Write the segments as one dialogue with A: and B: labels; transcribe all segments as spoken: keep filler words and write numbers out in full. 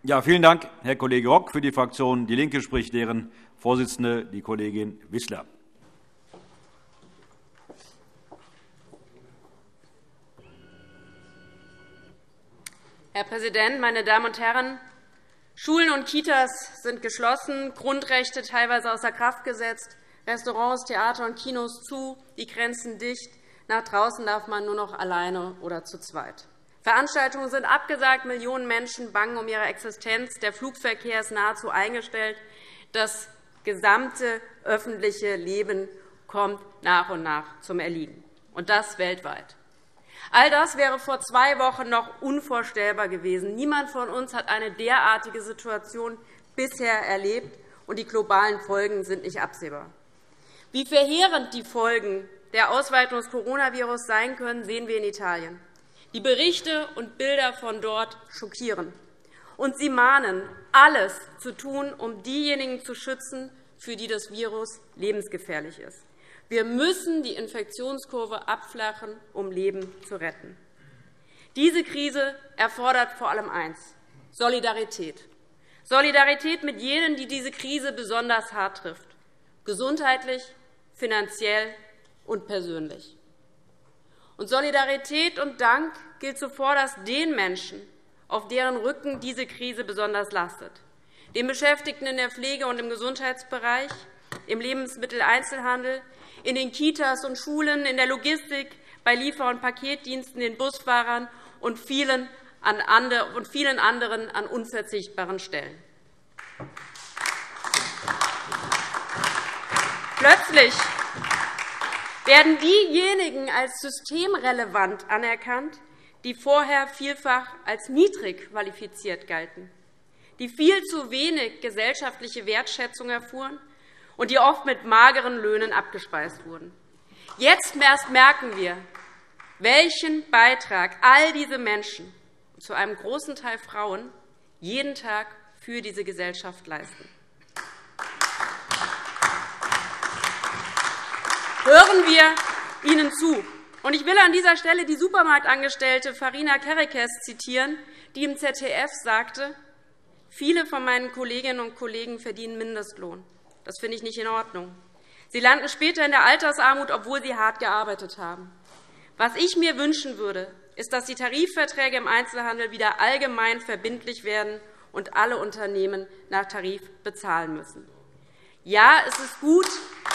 A: Ja, vielen Dank, Herr Kollege Rock. Für die Fraktion DIE LINKE spricht deren Vorsitzende, die Kollegin Wissler.
B: Herr Präsident, meine Damen und Herren! Schulen und Kitas sind geschlossen, Grundrechte teilweise außer Kraft gesetzt, Restaurants, Theater und Kinos zu, die Grenzen dicht. Nach draußen darf man nur noch alleine oder zu zweit. Veranstaltungen sind abgesagt, Millionen Menschen bangen um ihre Existenz, der Flugverkehr ist nahezu eingestellt. Das gesamte öffentliche Leben kommt nach und nach zum Erliegen, und das weltweit. All das wäre vor zwei Wochen noch unvorstellbar gewesen. Niemand von uns hat eine derartige Situation bisher erlebt, und die globalen Folgen sind nicht absehbar. Wie verheerend die Folgen der Ausweitung des Coronavirus sein können, sehen wir in Italien. Die Berichte und Bilder von dort schockieren. Und sie mahnen, alles zu tun, um diejenigen zu schützen, für die das Virus lebensgefährlich ist. Wir müssen die Infektionskurve abflachen, um Leben zu retten. Diese Krise erfordert vor allem eines: Solidarität. Solidarität mit jenen, die diese Krise besonders hart trifft, gesundheitlich, finanziell und persönlich. Und Solidarität und Dank gilt zuvorderst den Menschen, auf deren Rücken diese Krise besonders lastet, den Beschäftigten in der Pflege und im Gesundheitsbereich, im Lebensmitteleinzelhandel, in den Kitas und Schulen, in der Logistik, bei Liefer- und Paketdiensten, den Busfahrern und vielen anderen an unverzichtbaren Stellen. Plötzlich werden diejenigen als systemrelevant anerkannt, die vorher vielfach als niedrig qualifiziert galten, die viel zu wenig gesellschaftliche Wertschätzung erfuhren und die oft mit mageren Löhnen abgespeist wurden. Jetzt erst merken wir, welchen Beitrag all diese Menschen, zu einem großen Teil Frauen, jeden Tag für diese Gesellschaft leisten. Hören wir ihnen zu. Und ich will an dieser Stelle die Supermarktangestellte Farina Kerekes zitieren, die im Z D F sagte: Viele von meinen Kolleginnen und Kollegen verdienen Mindestlohn. Das finde ich nicht in Ordnung. Sie landen später in der Altersarmut, obwohl sie hart gearbeitet haben. Was ich mir wünschen würde, ist, dass die Tarifverträge im Einzelhandel wieder allgemein verbindlich werden und alle Unternehmen nach Tarif bezahlen müssen. Ja, es ist gut,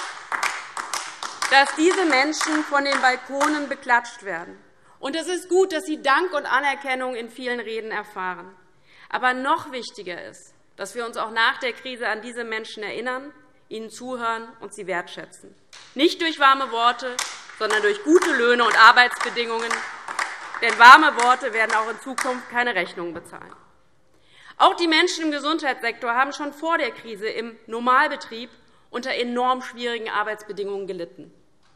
B: dass diese Menschen von den Balkonen beklatscht werden. Und es ist gut, dass sie Dank und Anerkennung in vielen Reden erfahren. Aber noch wichtiger ist, dass wir uns auch nach der Krise an diese Menschen erinnern, ihnen zuhören und sie wertschätzen. Nicht durch warme Worte, sondern durch gute Löhne und Arbeitsbedingungen. Denn warme Worte werden auch in Zukunft keine Rechnungen bezahlen. Auch die Menschen im Gesundheitssektor haben schon vor der Krise im Normalbetrieb unter enorm schwierigen Arbeitsbedingungen gelitten.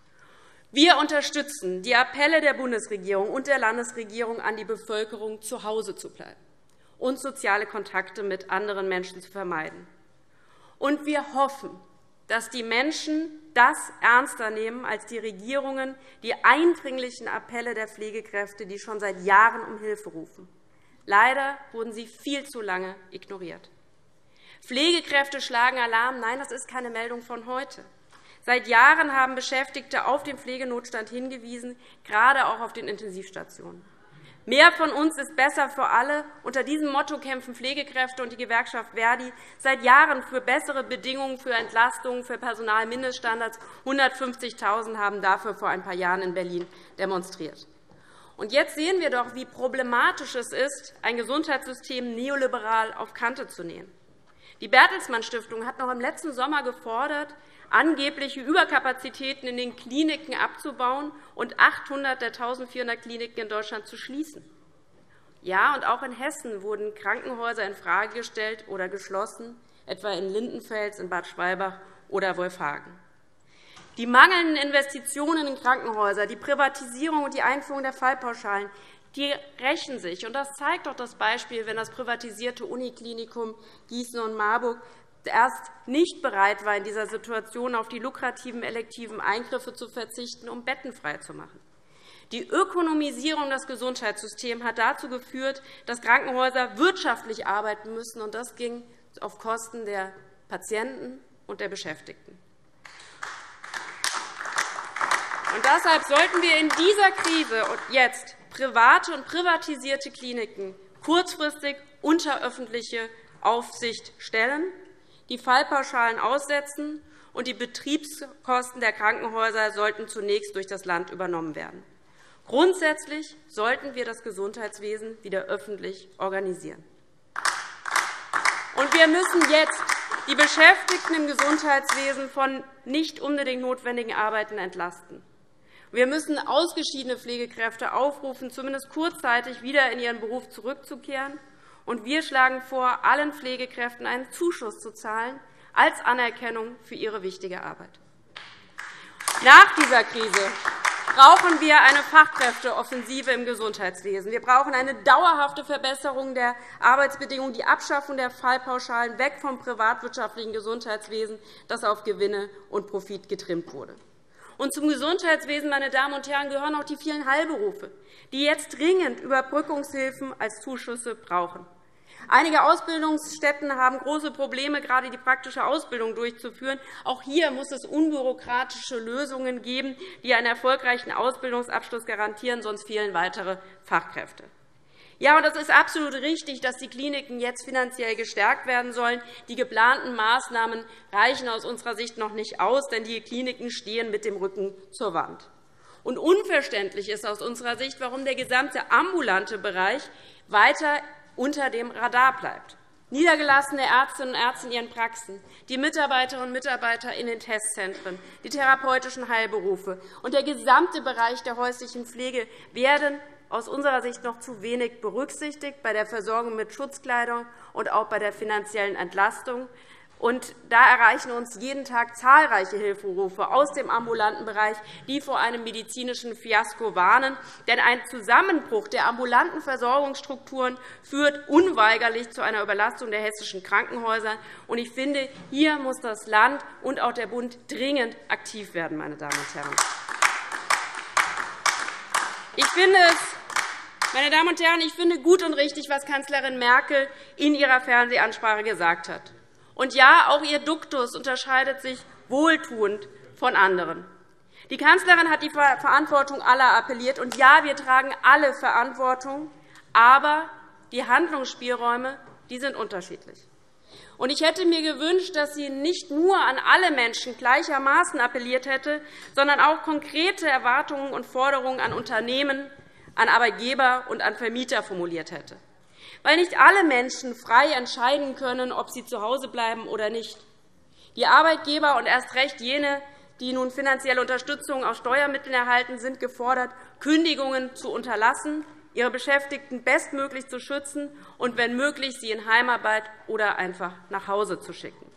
B: Wir unterstützen die Appelle der Bundesregierung und der Landesregierung an die Bevölkerung, zu Hause zu bleiben und soziale Kontakte mit anderen Menschen zu vermeiden. Und wir hoffen, dass die Menschen das ernster nehmen als die Regierungen die eindringlichen Appelle der Pflegekräfte, die schon seit Jahren um Hilfe rufen. Leider wurden sie viel zu lange ignoriert. Pflegekräfte schlagen Alarm. Nein, das ist keine Meldung von heute. Seit Jahren haben Beschäftigte auf den Pflegenotstand hingewiesen, gerade auch auf den Intensivstationen. Mehr von uns ist besser für alle. Unter diesem Motto kämpfen Pflegekräfte und die Gewerkschaft Verdi seit Jahren für bessere Bedingungen, für Entlastungen, für Personalmindeststandards. hundertfünfzigtausend haben dafür vor ein paar Jahren in Berlin demonstriert. Und jetzt sehen wir doch, wie problematisch es ist, ein Gesundheitssystem neoliberal auf Kante zu nähen. Die Bertelsmann Stiftung hat noch im letzten Sommer gefordert, angebliche Überkapazitäten in den Kliniken abzubauen und achthundert der eintausendvierhundert Kliniken in Deutschland zu schließen. Ja, und auch in Hessen wurden Krankenhäuser infrage gestellt oder geschlossen, etwa in Lindenfels, in Bad Schwalbach oder Wolfhagen. Die mangelnden Investitionen in Krankenhäuser, die Privatisierung und die Einführung der Fallpauschalen, die rächen sich. Und das zeigt doch das Beispiel, wenn das privatisierte Uniklinikum Gießen und Marburg erst nicht bereit war, in dieser Situation auf die lukrativen elektiven Eingriffe zu verzichten, um Betten freizumachen. Die Ökonomisierung des Gesundheitssystems hat dazu geführt, dass Krankenhäuser wirtschaftlich arbeiten müssen, und das ging auf Kosten der Patienten und der Beschäftigten. Und deshalb sollten wir in dieser Krise jetzt private und privatisierte Kliniken kurzfristig unter öffentliche Aufsicht stellen, die Fallpauschalen aussetzen, und die Betriebskosten der Krankenhäuser sollten zunächst durch das Land übernommen werden. Grundsätzlich sollten wir das Gesundheitswesen wieder öffentlich organisieren. Und wir müssen jetzt die Beschäftigten im Gesundheitswesen von nicht unbedingt notwendigen Arbeiten entlasten. Wir müssen ausgeschiedene Pflegekräfte aufrufen, zumindest kurzzeitig wieder in ihren Beruf zurückzukehren. Und wir schlagen vor, allen Pflegekräften einen Zuschuss zu zahlen, als Anerkennung für ihre wichtige Arbeit. Nach dieser Krise brauchen wir eine Fachkräfteoffensive im Gesundheitswesen. Wir brauchen eine dauerhafte Verbesserung der Arbeitsbedingungen, die Abschaffung der Fallpauschalen, weg vom privatwirtschaftlichen Gesundheitswesen, das auf Gewinne und Profit getrimmt wurde. Und zum Gesundheitswesen, meine Damen und Herren, gehören auch die vielen Heilberufe, die jetzt dringend Überbrückungshilfen als Zuschüsse brauchen. Einige Ausbildungsstätten haben große Probleme, gerade die praktische Ausbildung durchzuführen. Auch hier muss es unbürokratische Lösungen geben, die einen erfolgreichen Ausbildungsabschluss garantieren, sonst fehlen weitere Fachkräfte. Ja, und es ist absolut richtig, dass die Kliniken jetzt finanziell gestärkt werden sollen. Die geplanten Maßnahmen reichen aus unserer Sicht noch nicht aus, denn die Kliniken stehen mit dem Rücken zur Wand. Und unverständlich ist aus unserer Sicht, warum der gesamte ambulante Bereich weiter unter dem Radar bleibt. Niedergelassene Ärztinnen und Ärzte in ihren Praxen, die Mitarbeiterinnen und Mitarbeiter in den Testzentren, die therapeutischen Heilberufe und der gesamte Bereich der häuslichen Pflege werden aus unserer Sicht noch zu wenig berücksichtigt bei der Versorgung mit Schutzkleidung und auch bei der finanziellen Entlastung. Und da erreichen uns jeden Tag zahlreiche Hilferufe aus dem ambulanten Bereich, die vor einem medizinischen Fiasko warnen. Denn ein Zusammenbruch der ambulanten Versorgungsstrukturen führt unweigerlich zu einer Überlastung der hessischen Krankenhäuser. Und ich finde, hier muss das Land und auch der Bund dringend aktiv werden, meine Damen und Herren. Ich finde es Meine Damen und Herren, ich finde gut und richtig, was Kanzlerin Merkel in ihrer Fernsehansprache gesagt hat. Und ja, auch ihr Duktus unterscheidet sich wohltuend von anderen. Die Kanzlerin hat die Verantwortung aller appelliert. Und ja, wir tragen alle Verantwortung, aber die Handlungsspielräume die sind unterschiedlich. Und ich hätte mir gewünscht, dass sie nicht nur an alle Menschen gleichermaßen appelliert hätte, sondern auch konkrete Erwartungen und Forderungen an Unternehmen, an Arbeitgeber und an Vermieter formuliert hätte. Weil nicht alle Menschen frei entscheiden können, ob sie zu Hause bleiben oder nicht. Die Arbeitgeber und erst recht jene, die nun finanzielle Unterstützung aus Steuermitteln erhalten, sind gefordert, Kündigungen zu unterlassen, ihre Beschäftigten bestmöglich zu schützen und, wenn möglich, sie in Heimarbeit oder einfach nach Hause zu schicken.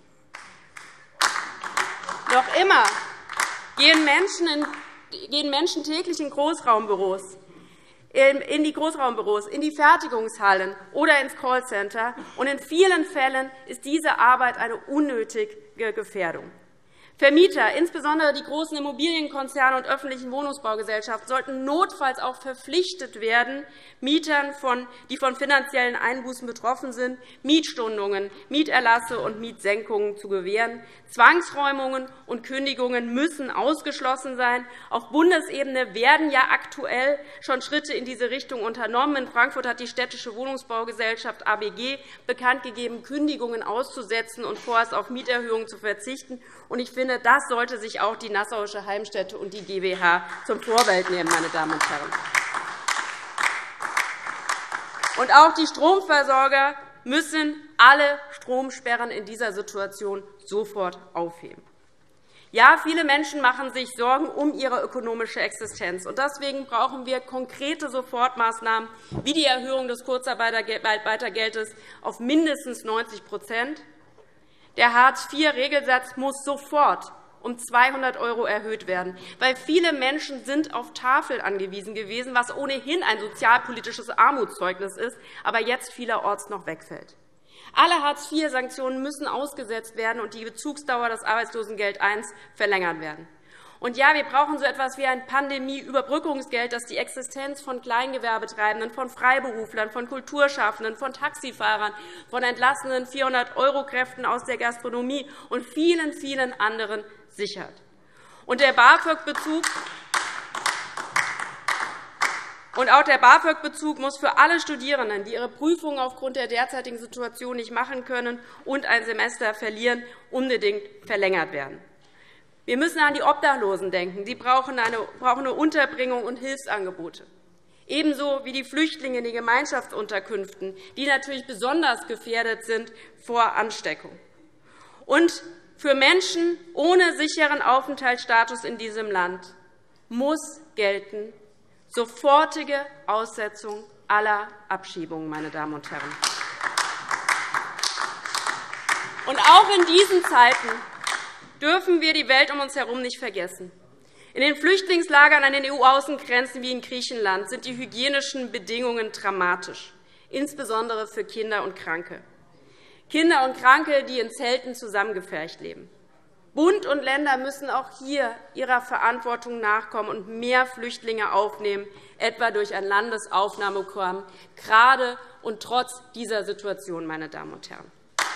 B: Noch immer gehen Menschen, in, gehen Menschen täglich in Großraumbüros, in die Großraumbüros, in die Fertigungshallen oder ins Callcenter. Und in vielen Fällen ist diese Arbeit eine unnötige Gefährdung. Vermieter, insbesondere die großen Immobilienkonzerne und öffentlichen Wohnungsbaugesellschaften, sollten notfalls auch verpflichtet werden, Mietern, die von finanziellen Einbußen betroffen sind, Mietstundungen, Mieterlasse und Mietsenkungen zu gewähren. Zwangsräumungen und Kündigungen müssen ausgeschlossen sein. Auf Bundesebene werden ja aktuell schon Schritte in diese Richtung unternommen. In Frankfurt hat die Städtische Wohnungsbaugesellschaft A B G bekannt gegeben, Kündigungen auszusetzen und vorerst auf Mieterhöhungen zu verzichten. Ich finde, das sollte sich auch die Nassauische Heimstätte und die G B H zum Vorbild nehmen, meine Damen und Herren. Und auch die Stromversorger müssen alle Stromsperren in dieser Situation sofort aufheben. Ja, viele Menschen machen sich Sorgen um ihre ökonomische Existenz. Deswegen brauchen wir konkrete Sofortmaßnahmen wie die Erhöhung des Kurzarbeitergeldes auf mindestens neunzig Prozent. Der Hartz vier Regelsatz muss sofort um zweihundert € erhöht werden, weil viele Menschen sind auf Tafel angewiesen gewesen, was ohnehin ein sozialpolitisches Armutszeugnis ist, aber jetzt vielerorts noch wegfällt. Alle Hartz vier Sanktionen müssen ausgesetzt werden und die Bezugsdauer des Arbeitslosengeld eins verlängert werden. Und ja, wir brauchen so etwas wie ein Pandemieüberbrückungsgeld, das die Existenz von Kleingewerbetreibenden, von Freiberuflern, von Kulturschaffenden, von Taxifahrern, von entlassenen vierhundert-Euro-Kräften aus der Gastronomie und vielen, vielen anderen sichert. Und der BAföG-Bezug Und auch der BAföG-Bezug muss für alle Studierenden, die ihre Prüfungen aufgrund der derzeitigen Situation nicht machen können und ein Semester verlieren, unbedingt verlängert werden. Wir müssen an die Obdachlosen denken. Sie brauchen eine Unterbringung und Hilfsangebote. Ebenso wie die Flüchtlinge in den Gemeinschaftsunterkünften, die natürlich besonders gefährdet sind vor Ansteckung. Und für Menschen ohne sicheren Aufenthaltsstatus in diesem Land muss gelten sofortige Aussetzung aller Abschiebungen, meine Damen und Herren. Und auch in diesen Zeiten dürfen wir die Welt um uns herum nicht vergessen. In den Flüchtlingslagern an den E U-Außengrenzen wie in Griechenland sind die hygienischen Bedingungen dramatisch, insbesondere für Kinder und Kranke. Kinder und Kranke, die in Zelten zusammengepfercht leben. Bund und Länder müssen auch hier ihrer Verantwortung nachkommen und mehr Flüchtlinge aufnehmen, etwa durch ein Landesaufnahmeprogramm, gerade und trotz dieser Situation, meine Damen und Herren.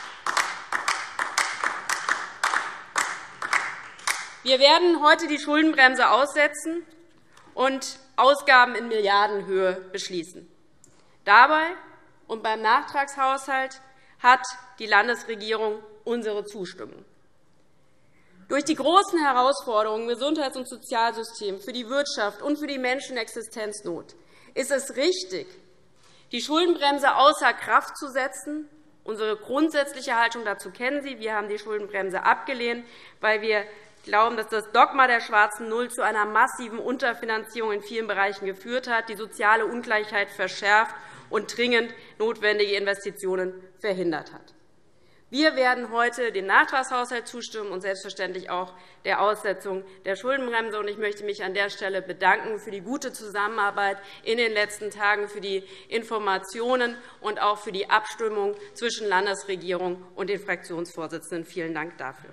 B: Wir werden heute die Schuldenbremse aussetzen und Ausgaben in Milliardenhöhe beschließen. Dabei und beim Nachtragshaushalt hat die Landesregierung unsere Zustimmung. Durch die großen Herausforderungen im Gesundheits- und Sozialsystem, für die Wirtschaft und für die Menschen in Existenznot ist es richtig, die Schuldenbremse außer Kraft zu setzen. Unsere grundsätzliche Haltung dazu kennen Sie. Wir haben die Schuldenbremse abgelehnt, weil wir glauben, dass das Dogma der schwarzen Null zu einer massiven Unterfinanzierung in vielen Bereichen geführt hat, die soziale Ungleichheit verschärft und dringend notwendige Investitionen verhindert hat. Wir werden heute dem Nachtragshaushalt zustimmen und selbstverständlich auch der Aussetzung der Schuldenbremse. Ich möchte mich an der Stelle bedanken für die gute Zusammenarbeit in den letzten Tagen, für die Informationen und auch für die Abstimmung zwischen Landesregierung und den Fraktionsvorsitzenden. Vielen Dank dafür.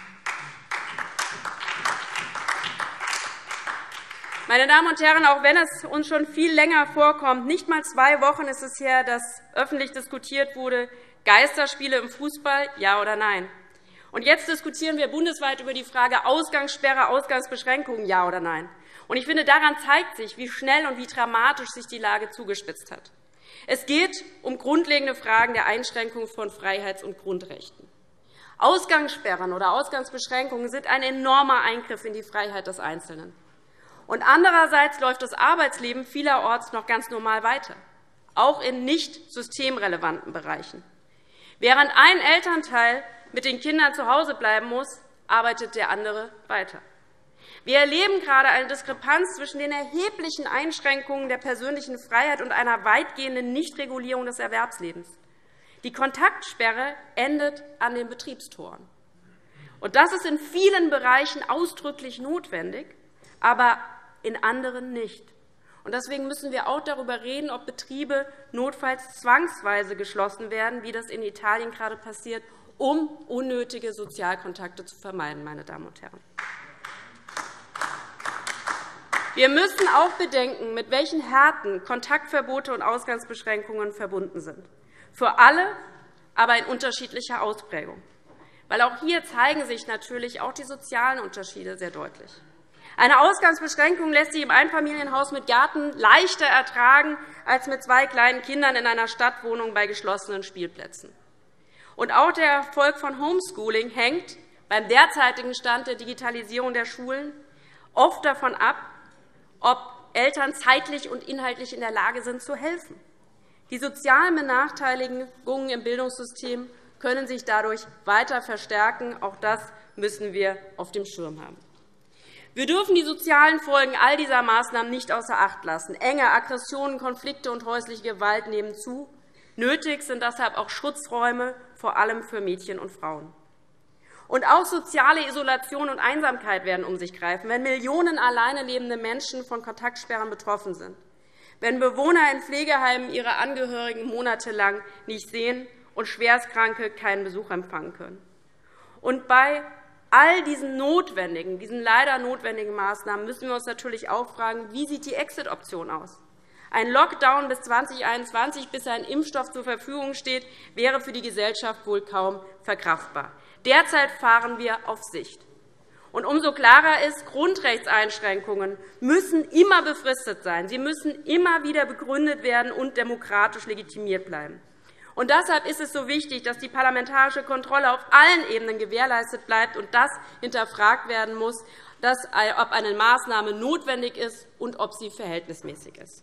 B: Meine Damen und Herren, auch wenn es uns schon viel länger vorkommt, nicht einmal zwei Wochen ist es her, dass öffentlich diskutiert wurde, Geisterspiele im Fußball, ja oder nein? Und jetzt diskutieren wir bundesweit über die Frage Ausgangssperre, Ausgangsbeschränkungen, ja oder nein? Und ich finde, daran zeigt sich, wie schnell und wie dramatisch sich die Lage zugespitzt hat. Es geht um grundlegende Fragen der Einschränkung von Freiheits- und Grundrechten. Ausgangssperren oder Ausgangsbeschränkungen sind ein enormer Eingriff in die Freiheit des Einzelnen. Und andererseits läuft das Arbeitsleben vielerorts noch ganz normal weiter, auch in nicht systemrelevanten Bereichen. Während ein Elternteil mit den Kindern zu Hause bleiben muss, arbeitet der andere weiter. Wir erleben gerade eine Diskrepanz zwischen den erheblichen Einschränkungen der persönlichen Freiheit und einer weitgehenden Nichtregulierung des Erwerbslebens. Die Kontaktsperre endet an den Betriebstoren. Und das ist in vielen Bereichen ausdrücklich notwendig, aber in anderen nicht. Deswegen müssen wir auch darüber reden, ob Betriebe notfalls zwangsweise geschlossen werden, wie das in Italien gerade passiert, um unnötige Sozialkontakte zu vermeiden. Meine Damen und Herren. Wir müssen auch bedenken, mit welchen Härten Kontaktverbote und Ausgangsbeschränkungen verbunden sind. Für alle, aber in unterschiedlicher Ausprägung. Weil auch hier zeigen sich natürlich auch die sozialen Unterschiede sehr deutlich. Eine Ausgangsbeschränkung lässt sich im Einfamilienhaus mit Garten leichter ertragen als mit zwei kleinen Kindern in einer Stadtwohnung bei geschlossenen Spielplätzen. Und auch der Erfolg von Homeschooling hängt beim derzeitigen Stand der Digitalisierung der Schulen oft davon ab, ob Eltern zeitlich und inhaltlich in der Lage sind, zu helfen. Die sozialen Benachteiligungen im Bildungssystem können sich dadurch weiter verstärken. Auch das müssen wir auf dem Schirm haben. Wir dürfen die sozialen Folgen all dieser Maßnahmen nicht außer Acht lassen. Enge Aggressionen, Konflikte und häusliche Gewalt nehmen zu. Nötig sind deshalb auch Schutzräume, vor allem für Mädchen und Frauen. Und auch soziale Isolation und Einsamkeit werden um sich greifen, wenn Millionen alleine lebende Menschen von Kontaktsperren betroffen sind, wenn Bewohner in Pflegeheimen ihre Angehörigen monatelang nicht sehen und Schwerstkranke keinen Besuch empfangen können. Und bei all diesen notwendigen, diesen leider notwendigen Maßnahmen müssen wir uns natürlich auch fragen, wie sieht die Exit-Option aus? Ein Lockdown bis zweitausendeinundzwanzig, bis ein Impfstoff zur Verfügung steht, wäre für die Gesellschaft wohl kaum verkraftbar. Derzeit fahren wir auf Sicht. Und umso klarer ist, Grundrechtseinschränkungen müssen immer befristet sein. Sie müssen immer wieder begründet werden und demokratisch legitimiert bleiben. Und deshalb ist es so wichtig, dass die parlamentarische Kontrolle auf allen Ebenen gewährleistet bleibt und das hinterfragt werden muss, dass, ob eine Maßnahme notwendig ist und ob sie verhältnismäßig ist.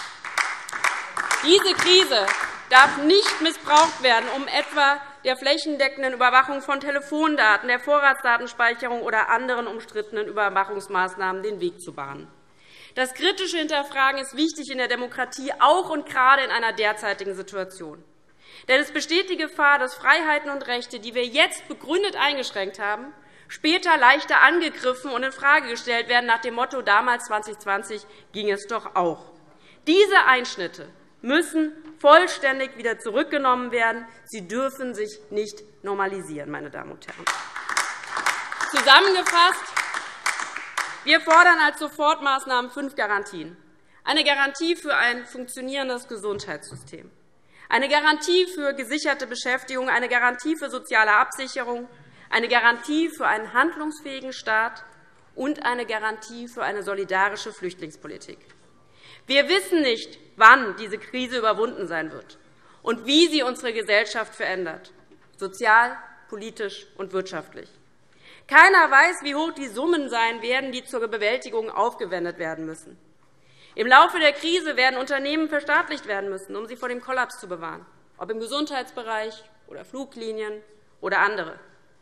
B: Diese Krise darf nicht missbraucht werden, um etwa der flächendeckenden Überwachung von Telefondaten, der Vorratsdatenspeicherung oder anderen umstrittenen Überwachungsmaßnahmen den Weg zu bahnen. Das kritische Hinterfragen ist wichtig in der Demokratie, auch und gerade in einer derzeitigen Situation. Denn es besteht die Gefahr, dass Freiheiten und Rechte, die wir jetzt begründet eingeschränkt haben, später leichter angegriffen und infrage gestellt werden nach dem Motto, damals zweitausendzwanzig ging es doch auch. Diese Einschnitte müssen vollständig wieder zurückgenommen werden. Sie dürfen sich nicht normalisieren, meine Damen und Herren. Zusammengefasst, wir fordern als Sofortmaßnahmen fünf Garantien. Eine Garantie für ein funktionierendes Gesundheitssystem, eine Garantie für gesicherte Beschäftigung, eine Garantie für soziale Absicherung, eine Garantie für einen handlungsfähigen Staat und eine Garantie für eine solidarische Flüchtlingspolitik. Wir wissen nicht, wann diese Krise überwunden sein wird und wie sie unsere Gesellschaft verändert, sozial, politisch und wirtschaftlich. Keiner weiß, wie hoch die Summen sein werden, die zur Bewältigung aufgewendet werden müssen. Im Laufe der Krise werden Unternehmen verstaatlicht werden müssen, um sie vor dem Kollaps zu bewahren, ob im Gesundheitsbereich oder Fluglinien oder andere.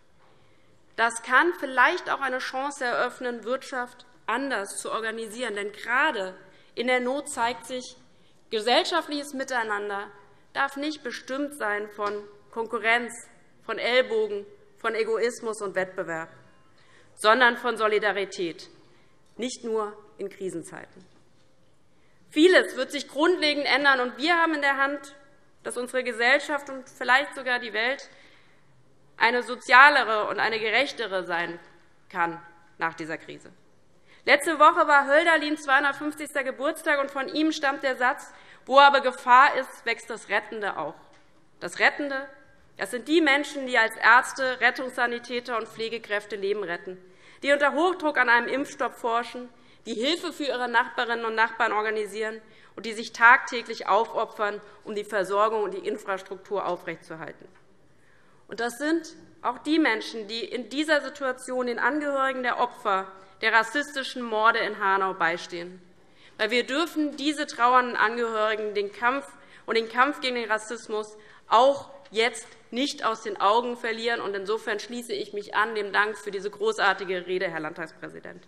B: Das kann vielleicht auch eine Chance eröffnen, Wirtschaft anders zu organisieren. Denn gerade in der Not zeigt sich, gesellschaftliches Miteinander darf nicht bestimmt sein von Konkurrenz, von Ellbogen, von Egoismus und Wettbewerb, sondern von Solidarität, nicht nur in Krisenzeiten. Vieles wird sich grundlegend ändern, und wir haben in der Hand, dass unsere Gesellschaft und vielleicht sogar die Welt eine sozialere und eine gerechtere sein kann nach dieser Krise. Letzte Woche war Hölderlins zweihundertfünfzigster Geburtstag, und von ihm stammt der Satz, wo aber Gefahr ist, wächst das Rettende auch. Das Rettende, das sind die Menschen, die als Ärzte, Rettungssanitäter und Pflegekräfte Leben retten, die unter Hochdruck an einem Impfstoff forschen, die Hilfe für ihre Nachbarinnen und Nachbarn organisieren und die sich tagtäglich aufopfern, um die Versorgung und die Infrastruktur aufrechtzuerhalten. Und das sind auch die Menschen, die in dieser Situation den Angehörigen der Opfer der rassistischen Morde in Hanau beistehen. Weil wir dürfen diese trauernden Angehörigen den Kampf und den Kampf gegen den Rassismus auch jetzt nicht aus den Augen verlieren. Und insofern schließe ich mich an dem Dank für diese großartige Rede, Herr Landtagspräsident.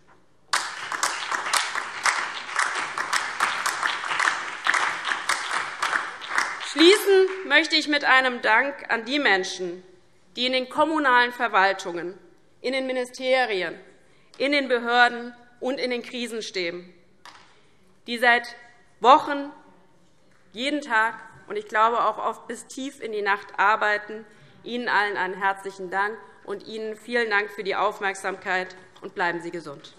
B: Schließen möchte ich mit einem Dank an die Menschen, die in den kommunalen Verwaltungen, in den Ministerien, in den Behörden und in den Krisenstäben, die seit Wochen, jeden Tag und ich glaube auch oft bis tief in die Nacht arbeiten. Ihnen allen einen herzlichen Dank und Ihnen vielen Dank für die Aufmerksamkeit, und bleiben Sie gesund.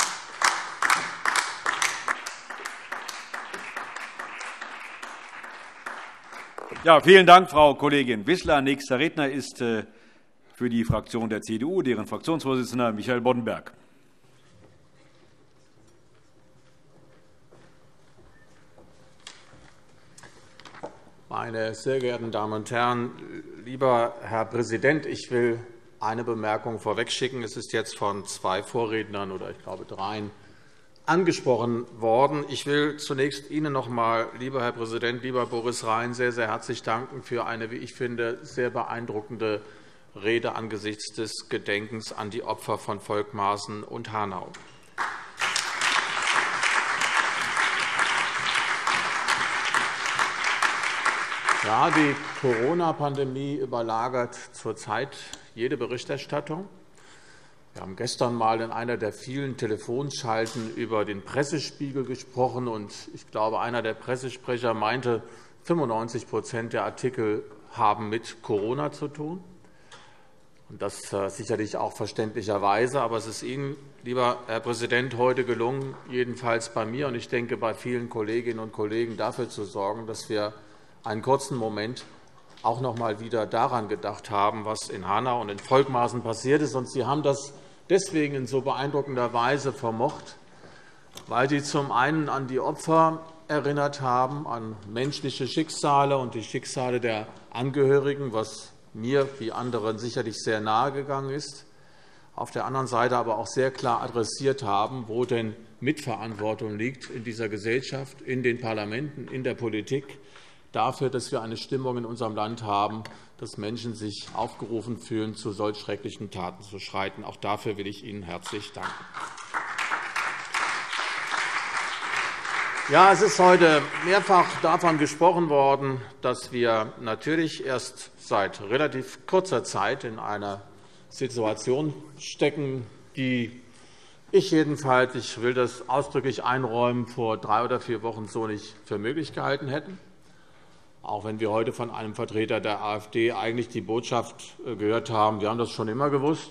A: Ja, vielen Dank, Frau Kollegin Wissler. Nächster Redner ist für die Fraktion der C D U deren Fraktionsvorsitzender Michael Boddenberg.
C: Meine sehr geehrten Damen und Herren, lieber Herr Präsident, ich will eine Bemerkung vorwegschicken. Es ist jetzt von zwei Vorrednern oder ich glaube dreien angesprochen worden. Ich will zunächst Ihnen noch einmal, lieber Herr Präsident, lieber Boris Rhein, sehr, sehr herzlich danken für eine, wie ich finde, sehr beeindruckende Rede angesichts des Gedenkens an die Opfer von Volkmarsen und Hanau. Ja, die Corona-Pandemie überlagert zurzeit jede Berichterstattung. Wir haben gestern einmal in einer der vielen Telefonschalten über den Pressespiegel gesprochen. Und ich glaube, einer der Pressesprecher meinte, fünfundneunzig der Artikel haben mit Corona zu tun. Und das sicherlich auch verständlicherweise. Aber es ist Ihnen, lieber Herr Präsident, heute gelungen, jedenfalls bei mir und ich denke bei vielen Kolleginnen und Kollegen dafür zu sorgen, dass wir einen kurzen Moment auch noch einmal wieder daran gedacht haben, was in Hanau und in Volkmarsen passiert ist. Und Sie haben das deswegen in so beeindruckender Weise vermocht, weil Sie zum einen an die Opfer erinnert haben, an menschliche Schicksale und die Schicksale der Angehörigen, was mir wie anderen sicherlich sehr nahe gegangen ist, auf der anderen Seite aber auch sehr klar adressiert haben, wo denn Mitverantwortung liegt in dieser Gesellschaft, in den Parlamenten, in der Politik, dafür, dass wir eine Stimmung in unserem Land haben, dass Menschen sich aufgerufen fühlen, zu solch schrecklichen Taten zu schreiten. Auch dafür will ich Ihnen herzlich danken. Ja, es ist heute mehrfach davon gesprochen worden, dass wir natürlich erst seit relativ kurzer Zeit in einer Situation stecken, die ich jedenfalls, ich will das ausdrücklich einräumen, vor drei oder vier Wochen so nicht für möglich gehalten hätten. Auch wenn wir heute von einem Vertreter der AfD eigentlich die Botschaft gehört haben, wir haben das schon immer gewusst,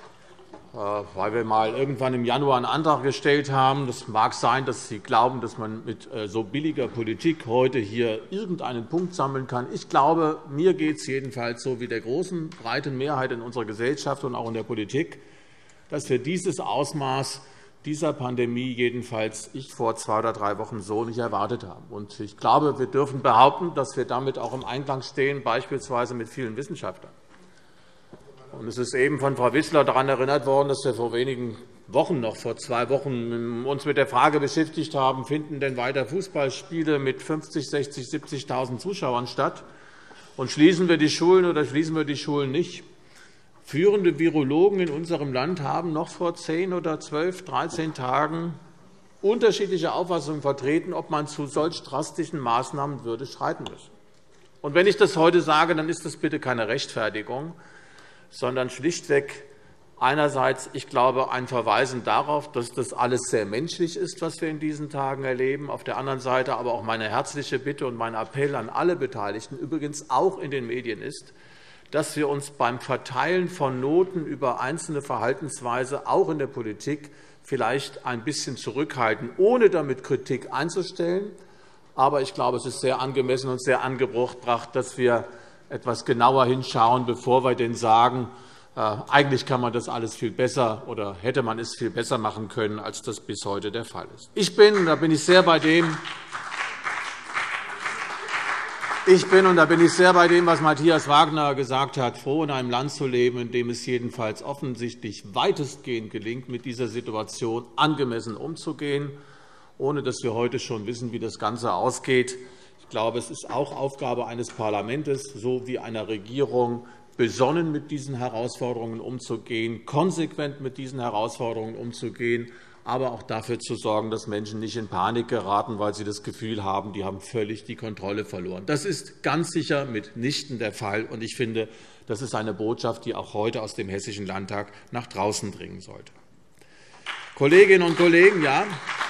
C: weil wir mal irgendwann im Januar einen Antrag gestellt haben. Das mag sein, dass Sie glauben, dass man mit so billiger Politik heute hier irgendeinen Punkt sammeln kann. Ich glaube, mir geht es jedenfalls so wie der großen, breiten Mehrheit in unserer Gesellschaft und auch in der Politik, dass wir dieses Ausmaß dieser Pandemie jedenfalls ich vor zwei oder drei Wochen so nicht erwartet haben. Und ich glaube, wir dürfen behaupten, dass wir damit auch im Einklang stehen, beispielsweise mit vielen Wissenschaftlern. Und es ist eben von Frau Wissler daran erinnert worden, dass wir vor wenigen Wochen, noch vor zwei Wochen, uns mit der Frage beschäftigt haben, finden denn weiter Fußballspiele mit fünfzig, sechzig, siebzigtausend Zuschauern statt? Und schließen wir die Schulen oder schließen wir die Schulen nicht? Führende Virologen in unserem Land haben noch vor zehn oder zwölf, dreizehn Tagen unterschiedliche Auffassungen vertreten, ob man zu solch drastischen Maßnahmen würde schreiten müssen. Und wenn ich das heute sage, dann ist das bitte keine Rechtfertigung, sondern schlichtweg einerseits, ich glaube, ein Verweisen darauf, dass das alles sehr menschlich ist, was wir in diesen Tagen erleben, auf der anderen Seite aber auch meine herzliche Bitte und mein Appell an alle Beteiligten, übrigens auch in den Medien, ist, dass wir uns beim Verteilen von Noten über einzelne Verhaltensweise auch in der Politik vielleicht ein bisschen zurückhalten, ohne damit Kritik einzustellen. Aber ich glaube, es ist sehr angemessen und sehr angebracht, dass wir etwas genauer hinschauen, bevor wir denn sagen, äh, eigentlich kann man das alles viel besser oder hätte man es viel besser machen können, als das bis heute der Fall ist. Ich bin, da bin ich sehr bei dem, Ich bin, und da bin ich sehr bei dem, was Matthias Wagner gesagt hat, froh, in einem Land zu leben, in dem es jedenfalls offensichtlich weitestgehend gelingt, mit dieser Situation angemessen umzugehen, ohne dass wir heute schon wissen, wie das Ganze ausgeht. Ich glaube, es ist auch Aufgabe eines Parlaments sowie einer Regierung, besonnen mit diesen Herausforderungen umzugehen, konsequent mit diesen Herausforderungen umzugehen, aber auch dafür zu sorgen, dass Menschen nicht in Panik geraten, weil sie das Gefühl haben, die haben völlig die Kontrolle verloren. Das ist ganz sicher mitnichten der Fall. Und ich finde, das ist eine Botschaft, die auch heute aus dem Hessischen Landtag nach draußen dringen sollte. Kolleginnen und Kollegen, ja,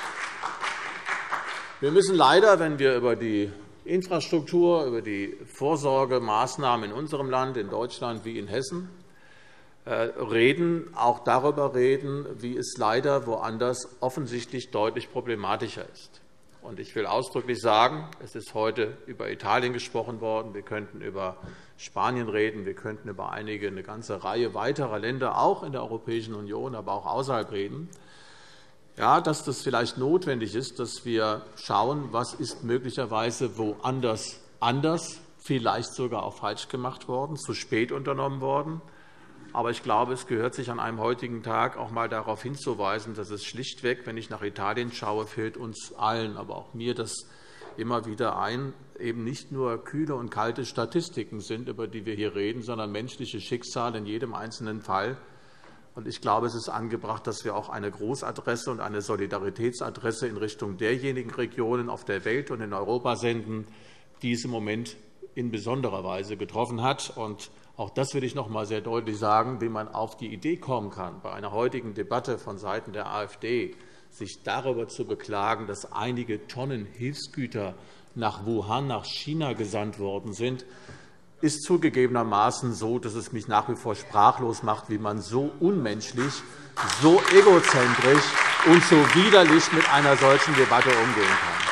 C: wir müssen leider, wenn wir über die Infrastruktur, über die Vorsorgemaßnahmen in unserem Land, in Deutschland wie in Hessen, reden, auch darüber reden, wie es leider woanders offensichtlich deutlich problematischer ist. Ich will ausdrücklich sagen, es ist heute über Italien gesprochen worden, wir könnten über Spanien reden, wir könnten über einige, eine ganze Reihe weiterer Länder, auch in der Europäischen Union, aber auch außerhalb reden. Ja, dass das vielleicht notwendig ist, dass wir schauen, was ist möglicherweise woanders anders, vielleicht sogar auch falsch gemacht worden, zu spät unternommen worden. Aber ich glaube, es gehört sich an einem heutigen Tag auch einmal darauf hinzuweisen, dass es schlichtweg, wenn ich nach Italien schaue, fällt uns allen, aber auch mir das immer wieder ein, eben nicht nur kühle und kalte Statistiken sind, über die wir hier reden, sondern menschliche Schicksale in jedem einzelnen Fall. Und ich glaube, es ist angebracht, dass wir auch eine Großadresse und eine Solidaritätsadresse in Richtung derjenigen Regionen auf der Welt und in Europa senden, die es im Moment in besonderer Weise getroffen hat. Und auch das will ich noch einmal sehr deutlich sagen, wie man auf die Idee kommen kann, bei einer heutigen Debatte vonseiten der AfD sich darüber zu beklagen, dass einige Tonnen Hilfsgüter nach Wuhan, nach China gesandt worden sind. ist zugegebenermaßen so, dass es mich nach wie vor sprachlos macht, wie man so unmenschlich, so egozentrisch und so widerlich mit einer solchen Debatte umgehen kann.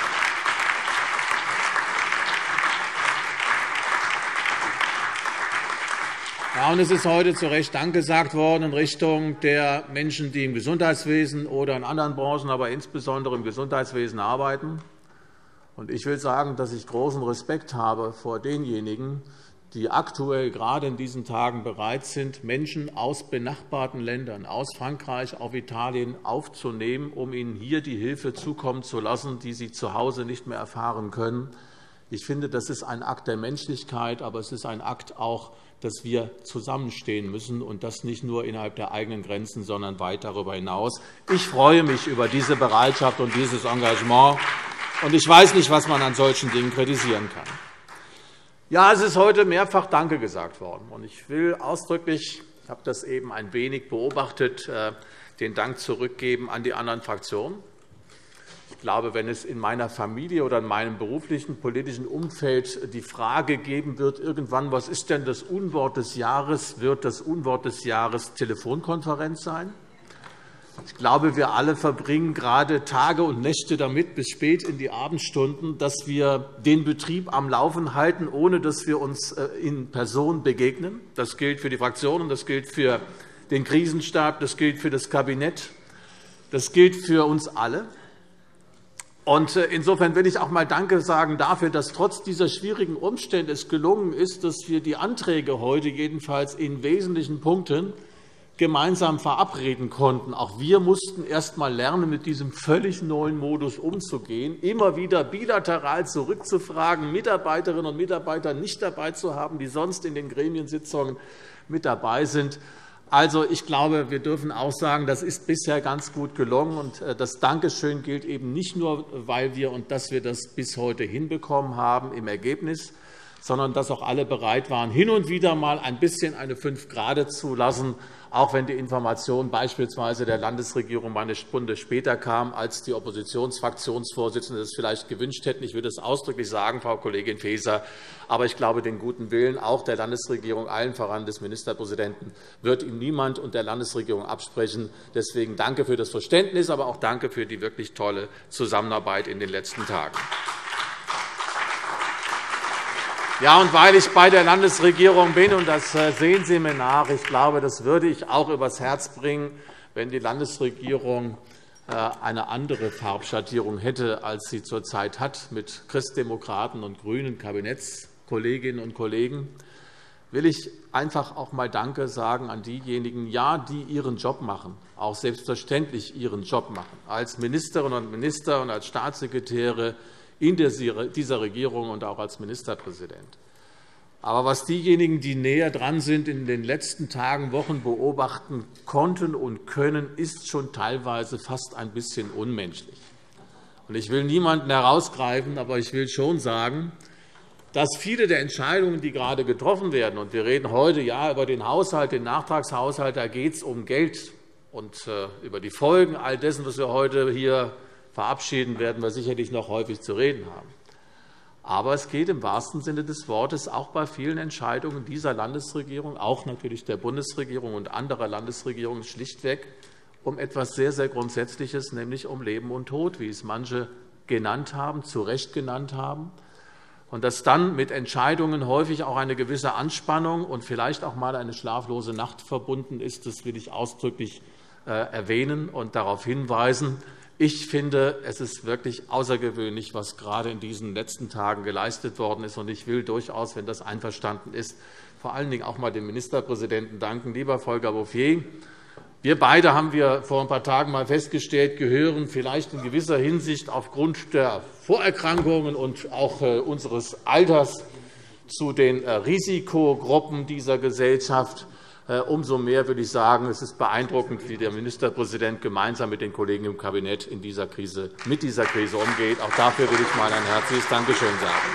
C: Ja, und es ist heute zu Recht Dank gesagt worden in Richtung der Menschen, die im Gesundheitswesen oder in anderen Branchen, aber insbesondere im Gesundheitswesen arbeiten. Und ich will sagen, dass ich großen Respekt habe vor denjenigen, die aktuell gerade in diesen Tagen bereit sind, Menschen aus benachbarten Ländern, aus Frankreich auf Italien aufzunehmen, um ihnen hier die Hilfe zukommen zu lassen, die sie zu Hause nicht mehr erfahren können. Ich finde, das ist ein Akt der Menschlichkeit, aber es ist ein Akt auch, dass wir zusammenstehen müssen, und das nicht nur innerhalb der eigenen Grenzen, sondern weit darüber hinaus. Ich freue mich über diese Bereitschaft und dieses Engagement, und ich weiß nicht, was man an solchen Dingen kritisieren kann. Ja, es ist heute mehrfach Danke gesagt worden, und ich will ausdrücklich, ich habe das eben ein wenig beobachtet, den Dank zurückgeben an die anderen Fraktionen. Ich glaube, wenn es in meiner Familie oder in meinem beruflichen politischen Umfeld die Frage geben wird, irgendwann, was ist denn das Unwort des Jahres, wird das Unwort des Jahres Telefonkonferenz sein. Ich glaube, wir alle verbringen gerade Tage und Nächte damit, bis spät in die Abendstunden, dass wir den Betrieb am Laufen halten, ohne dass wir uns in Person begegnen. Das gilt für die Fraktionen, das gilt für den Krisenstab, das gilt für das Kabinett, das gilt für uns alle. Und insofern will ich auch einmal Danke sagen dafür, dass trotz dieser schwierigen Umstände es gelungen ist, dass wir die Anträge heute jedenfalls in wesentlichen Punkten gemeinsam verabreden konnten. Auch wir mussten erst einmal lernen, mit diesem völlig neuen Modus umzugehen, immer wieder bilateral zurückzufragen, Mitarbeiterinnen und Mitarbeiter nicht dabei zu haben, die sonst in den Gremiensitzungen mit dabei sind. Also, ich glaube, wir dürfen auch sagen, das ist bisher ganz gut gelungen. Und das Dankeschön gilt eben nicht nur, weil wir und dass wir das bis heute hinbekommen haben im Ergebnis, sondern dass auch alle bereit waren, hin und wieder einmal ein bisschen eine fünf Grade zu lassen, auch wenn die Information beispielsweise der Landesregierung eine Stunde später kam, als die Oppositionsfraktionsvorsitzenden es vielleicht gewünscht hätten. Ich würde es ausdrücklich sagen, Frau Kollegin Faeser. Aber ich glaube, den guten Willen auch der Landesregierung, allen voran des Ministerpräsidenten, wird ihm niemand und der Landesregierung absprechen. Deswegen danke für das Verständnis, aber auch danke für die wirklich tolle Zusammenarbeit in den letzten Tagen. Ja, und weil ich bei der Landesregierung bin, und das sehen Sie mir nach, ich glaube, das würde ich auch übers Herz bringen, wenn die Landesregierung eine andere Farbschattierung hätte, als sie zurzeit hat, mit Christdemokraten und grünen Kabinettskolleginnen und Kollegen, will ich einfach auch einmal Danke sagen an diejenigen, ja, die ihren Job machen, auch selbstverständlich ihren Job machen, als Ministerinnen und Minister und als Staatssekretäre in dieser Regierung und auch als Ministerpräsident. Aber was diejenigen, die näher dran sind, in den letzten Tagen, Wochen beobachten konnten und können, ist schon teilweise fast ein bisschen unmenschlich. Ich will niemanden herausgreifen, aber ich will schon sagen, dass viele der Entscheidungen, die gerade getroffen werden, und wir reden heute ja über den Haushalt, den Nachtragshaushalt, da geht es um Geld und über die Folgen all dessen, was wir heute hier verabschieden, werden wir sicherlich noch häufig zu reden haben. Aber es geht im wahrsten Sinne des Wortes auch bei vielen Entscheidungen dieser Landesregierung, auch natürlich der Bundesregierung und anderer Landesregierungen, schlichtweg um etwas sehr, sehr Grundsätzliches, nämlich um Leben und Tod, wie es manche genannt haben, zu Recht genannt haben. Und dass dann mit Entscheidungen häufig auch eine gewisse Anspannung und vielleicht auch einmal eine schlaflose Nacht verbunden ist, das will ich ausdrücklich erwähnen und darauf hinweisen. Ich finde, es ist wirklich außergewöhnlich, was gerade in diesen letzten Tagen geleistet worden ist. Und ich will durchaus, wenn das einverstanden ist, vor allen Dingen auch einmal dem Ministerpräsidenten danken. Lieber Volker Bouffier, wir beide haben wir vor ein paar Tagen einmal festgestellt, gehören vielleicht in gewisser Hinsicht aufgrund der Vorerkrankungen und auch unseres Alters zu den Risikogruppen dieser Gesellschaft. Umso mehr würde ich sagen, es ist beeindruckend, wie der Ministerpräsident gemeinsam mit den Kollegen im Kabinett in dieser Krise, mit dieser Krise umgeht. Auch dafür will ich einmal ein herzliches Dankeschön sagen.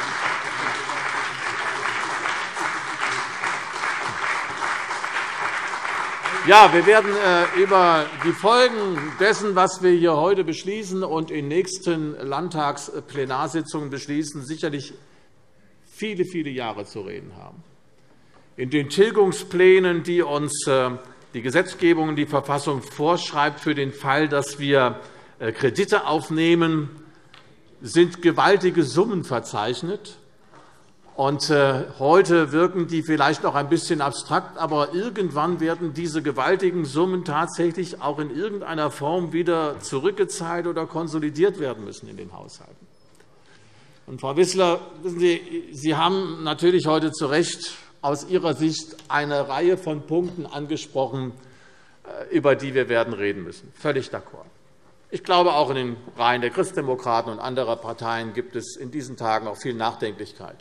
C: Ja, wir werden über die Folgen dessen, was wir hier heute beschließen und in nächsten Landtagsplenarsitzungen beschließen, sicherlich viele, viele Jahre zu reden haben. In den Tilgungsplänen, die uns die Gesetzgebung und die Verfassung vorschreibt für den Fall, dass wir Kredite aufnehmen, sind gewaltige Summen verzeichnet. Und heute wirken die vielleicht noch ein bisschen abstrakt, aber irgendwann werden diese gewaltigen Summen tatsächlich auch in irgendeiner Form wieder zurückgezahlt oder konsolidiert werden müssen in den Haushalten. Und, Frau Wissler, wissen Sie, Sie haben natürlich heute zu Recht aus Ihrer Sicht eine Reihe von Punkten angesprochen, über die wir werden reden müssen. Völlig d'accord. Ich glaube, auch in den Reihen der Christdemokraten und anderer Parteien gibt es in diesen Tagen auch viel Nachdenklichkeit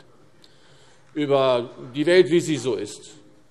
C: über die Welt, wie sie so ist,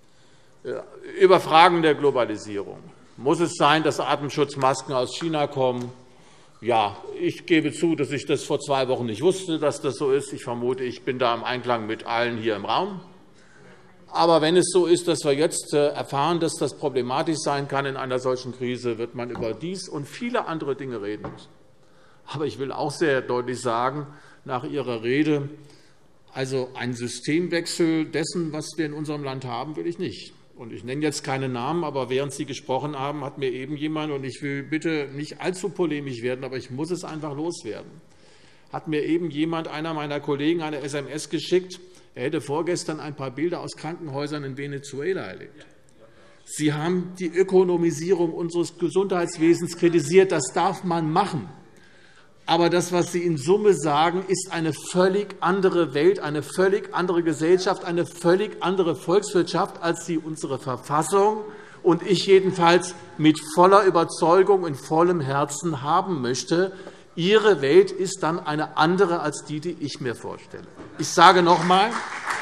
C: über Fragen der Globalisierung. Muss es sein, dass Atemschutzmasken aus China kommen? Ja, ich gebe zu, dass ich das vor zwei Wochen nicht wusste, dass das so ist. Ich vermute, ich bin da im Einklang mit allen hier im Raum. Aber wenn es so ist, dass wir jetzt erfahren, dass das problematisch sein kann in einer solchen Krise, wird man über dies und viele andere Dinge reden müssen. Aber ich will auch sehr deutlich sagen, nach Ihrer Rede, also einen Systemwechsel dessen, was wir in unserem Land haben, will ich nicht. Und ich nenne jetzt keine Namen, aber während Sie gesprochen haben, hat mir eben jemand, und ich will bitte nicht allzu polemisch werden, aber ich muss es einfach loswerden, hat mir eben jemand, einer meiner Kollegen, eine S M S geschickt. Er hätte vorgestern ein paar Bilder aus Krankenhäusern in Venezuela erlebt. Sie haben die Ökonomisierung unseres Gesundheitswesens kritisiert. Das darf man machen. Aber das, was Sie in Summe sagen, ist eine völlig andere Welt, eine völlig andere Gesellschaft, eine völlig andere Volkswirtschaft, als sie unsere Verfassung und ich jedenfalls mit voller Überzeugung und vollem Herzen haben möchte. Ihre Welt ist dann eine andere als die, die ich mir vorstelle. Ich sage noch einmal,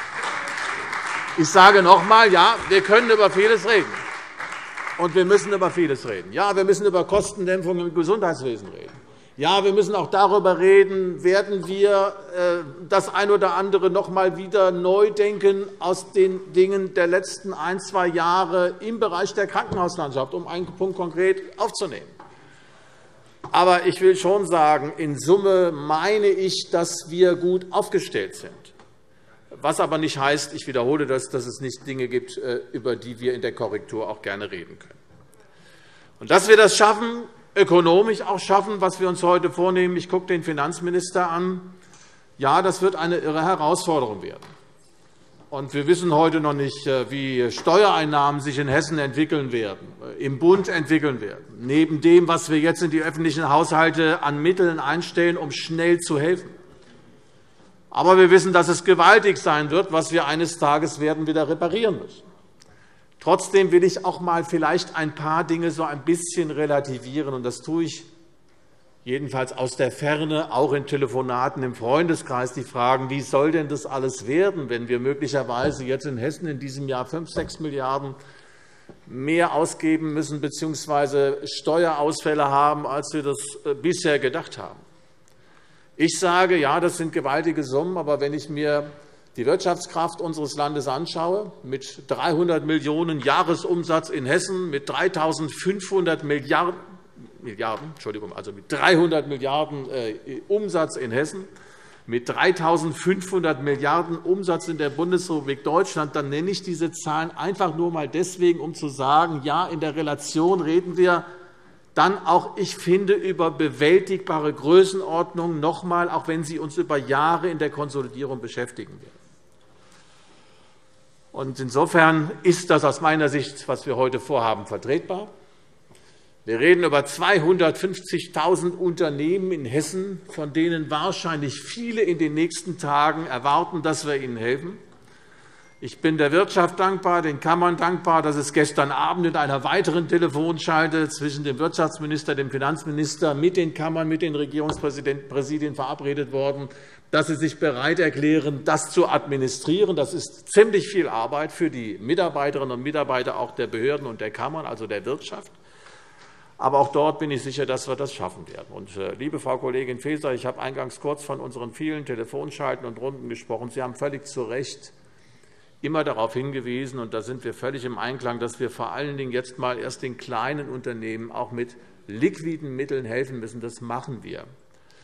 C: ich sage noch einmal, ja, wir können über vieles reden. Und wir müssen über vieles reden. Ja, wir müssen über Kostendämpfung im Gesundheitswesen reden. Ja, wir müssen auch darüber reden, werden wir das ein oder andere noch einmal wieder neu denken aus den Dingen der letzten ein, zwei Jahre im Bereich der Krankenhauslandschaft, um einen Punkt konkret aufzunehmen. Aber ich will schon sagen, in Summe meine ich, dass wir gut aufgestellt sind. Was aber nicht heißt, ich wiederhole das, dass es nicht Dinge gibt, über die wir in der Korrektur auch gerne reden können. Und dass wir das schaffen, ökonomisch auch schaffen, was wir uns heute vornehmen, ich gucke den Finanzminister an, ja, das wird eine irre Herausforderung werden. Und wir wissen heute noch nicht, wie Steuereinnahmen sich in Hessen entwickeln werden, im Bund entwickeln werden, neben dem, was wir jetzt in die öffentlichen Haushalte an Mitteln einstellen, um schnell zu helfen. Aber wir wissen, dass es gewaltig sein wird, was wir eines Tages werden wieder reparieren müssen. Trotzdem will ich auch einmal vielleicht ein paar Dinge so ein bisschen relativieren, und das tue ich jedenfalls aus der Ferne, auch in Telefonaten im Freundeskreis, die fragen, wie soll denn das alles werden, wenn wir möglicherweise jetzt in Hessen in diesem Jahr fünf, sechs Milliarden mehr ausgeben müssen bzw. Steuerausfälle haben, als wir das bisher gedacht haben. Ich sage, ja, das sind gewaltige Summen, aber wenn ich mir die Wirtschaftskraft unseres Landes anschaue, mit dreihundert Millionen Jahresumsatz in Hessen, mit dreitausendfünfhundert Milliarden Milliarden, Entschuldigung, also mit dreihundert Milliarden äh, Umsatz in Hessen, mit dreitausendfünfhundert Milliarden Umsatz in der Bundesrepublik Deutschland, dann nenne ich diese Zahlen einfach nur einmal deswegen, um zu sagen, ja, in der Relation reden wir dann auch, ich finde, über bewältigbare Größenordnungen, noch einmal, auch wenn sie uns über Jahre in der Konsolidierung beschäftigen werden. Und insofern ist das aus meiner Sicht, was wir heute vorhaben, vertretbar. Wir reden über zweihundertfünfzigtausend Unternehmen in Hessen, von denen wahrscheinlich viele in den nächsten Tagen erwarten, dass wir ihnen helfen. Ich bin der Wirtschaft dankbar, den Kammern dankbar, dass es gestern Abend in einer weiteren Telefonschalte zwischen dem Wirtschaftsminister, dem Finanzminister, mit den Kammern, mit den Regierungspräsidien verabredet worden, dass sie sich bereit erklären, das zu administrieren. Das ist ziemlich viel Arbeit für die Mitarbeiterinnen und Mitarbeiter auch der Behörden und der Kammern, also der Wirtschaft. Aber auch dort bin ich sicher, dass wir das schaffen werden. Und, liebe Frau Kollegin Faeser, ich habe eingangs kurz von unseren vielen Telefonschalten und Runden gesprochen. Sie haben völlig zu Recht immer darauf hingewiesen, und da sind wir völlig im Einklang, dass wir vor allen Dingen jetzt mal erst den kleinen Unternehmen auch mit liquiden Mitteln helfen müssen. Das machen wir.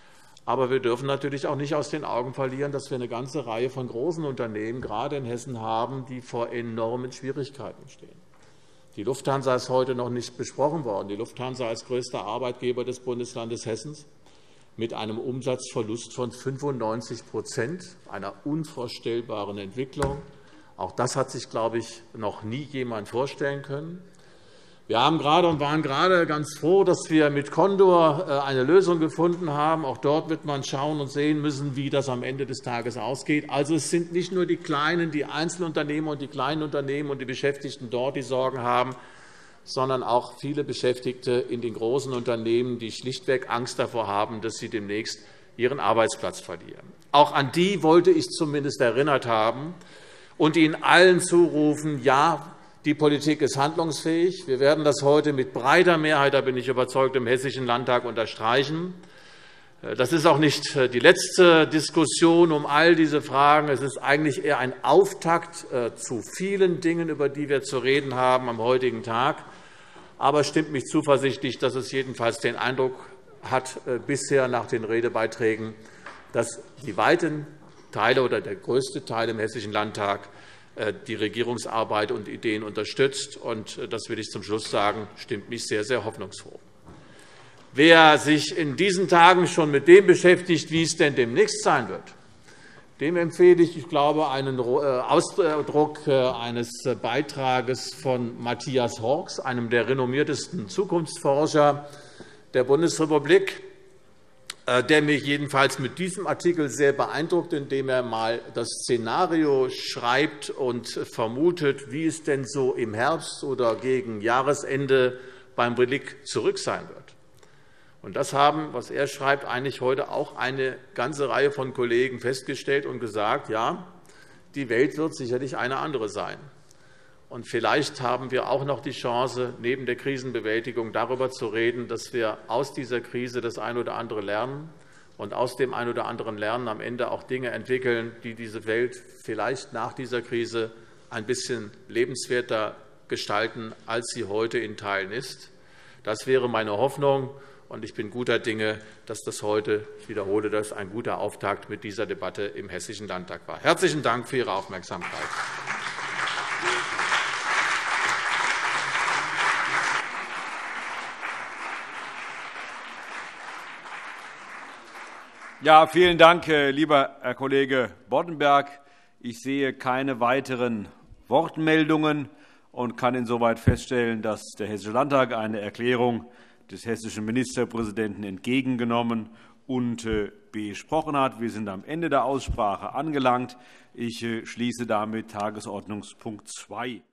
C: Aber wir dürfen natürlich auch nicht aus den Augen verlieren, dass wir eine ganze Reihe von großen Unternehmen, gerade in Hessen, haben, die vor enormen Schwierigkeiten stehen. Die Lufthansa ist heute noch nicht besprochen worden. Die Lufthansa als größter Arbeitgeber des Bundeslandes Hessen mit einem Umsatzverlust von fünfundneunzig einer unvorstellbaren Entwicklung. Auch das hat sich, glaube ich, noch nie jemand vorstellen können. Wir haben gerade und waren gerade ganz froh, dass wir mit Condor eine Lösung gefunden haben. Auch dort wird man schauen und sehen müssen, wie das am Ende des Tages ausgeht. Also, es sind nicht nur die kleinen, die Einzelunternehmer und die kleinen Unternehmen und die Beschäftigten dort, die Sorgen haben, sondern auch viele Beschäftigte in den großen Unternehmen, die schlichtweg Angst davor haben, dass sie demnächst ihren Arbeitsplatz verlieren. Auch an die wollte ich zumindest erinnert haben und ihnen allen zurufen, ja, die Politik ist handlungsfähig. Wir werden das heute mit breiter Mehrheit, da bin ich überzeugt, im Hessischen Landtag unterstreichen. Das ist auch nicht die letzte Diskussion um all diese Fragen. Es ist eigentlich eher ein Auftakt zu vielen Dingen, über die wir zu reden haben am heutigen Tag. Aber es stimmt mich zuversichtlich, dass es jedenfalls den Eindruck hat, bisher nach den Redebeiträgen, dass die weiten Teile oder der größte Teil im Hessischen Landtag die Regierungsarbeit und Ideen unterstützt. Und das will ich zum Schluss sagen, stimmt mich sehr, sehr hoffnungsfroh. Wer sich in diesen Tagen schon mit dem beschäftigt, wie es denn demnächst sein wird, dem empfehle ich, ich glaube, einen Ausdruck eines Beitrages von Matthias Horks, einem der renommiertesten Zukunftsforscher der Bundesrepublik, der mich jedenfalls mit diesem Artikel sehr beeindruckt, indem er einmal das Szenario schreibt und vermutet, wie es denn so im Herbst oder gegen Jahresende beim Blick zurück sein wird. Und das haben, was er schreibt, eigentlich heute auch eine ganze Reihe von Kollegen festgestellt und gesagt, ja, die Welt wird sicherlich eine andere sein. Und vielleicht haben wir auch noch die Chance, neben der Krisenbewältigung darüber zu reden, dass wir aus dieser Krise das eine oder andere lernen und aus dem einen oder anderen Lernen am Ende auch Dinge entwickeln, die diese Welt vielleicht nach dieser Krise ein bisschen lebenswerter gestalten, als sie heute in Teilen ist. Das wäre meine Hoffnung. Und ich bin guter Dinge, dass das heute, ich wiederhole das, ein guter Auftakt mit dieser Debatte im Hessischen Landtag war. Herzlichen Dank für Ihre Aufmerksamkeit.
A: Ja, vielen Dank, lieber Herr Kollege Boddenberg. Ich sehe keine weiteren Wortmeldungen und kann insoweit feststellen, dass der Hessische Landtag eine Erklärung des hessischen Ministerpräsidenten entgegengenommen und besprochen hat. Wir sind am Ende der Aussprache angelangt. Ich schließe damit Tagesordnungspunkt zwei.